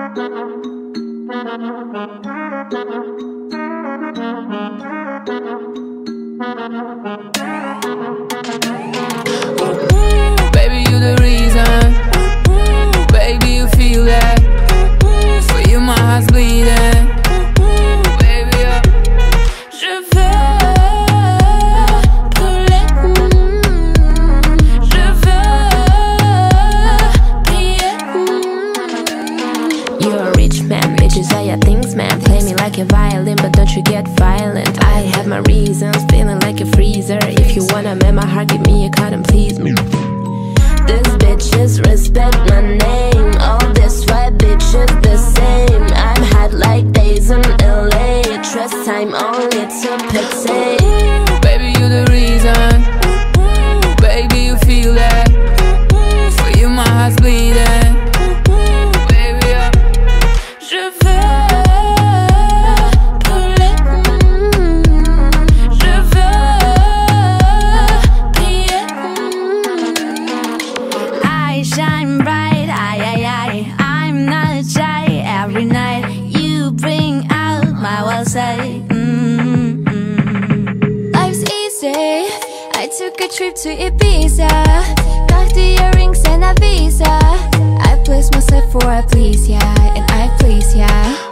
Baby, you the reason. Baby, you feel that. For you my heart's bleeding. Baby, je veux brûler. Je veux briller. You're a rich man, bitches are your things, man. Play me like a violin, but don't you get violent. I have my reasons, feeling like a freezer. If you wanna make my heart, give me a card and please me. These bitches respect my name. All this white bitches the same. I'm hot like days in LA. Trust time only to pixie. Baby, you the reason. Baby, you feel that. For you my heart's bleeding. Baby, je veux brûler. Je veux briller. I shine bright, I'm not shy. Every night you bring out my wild side. Life's easy. I took a trip to Ibiza. Got the earrings and a visa. I place myself for a please, yeah, and I please, yeah.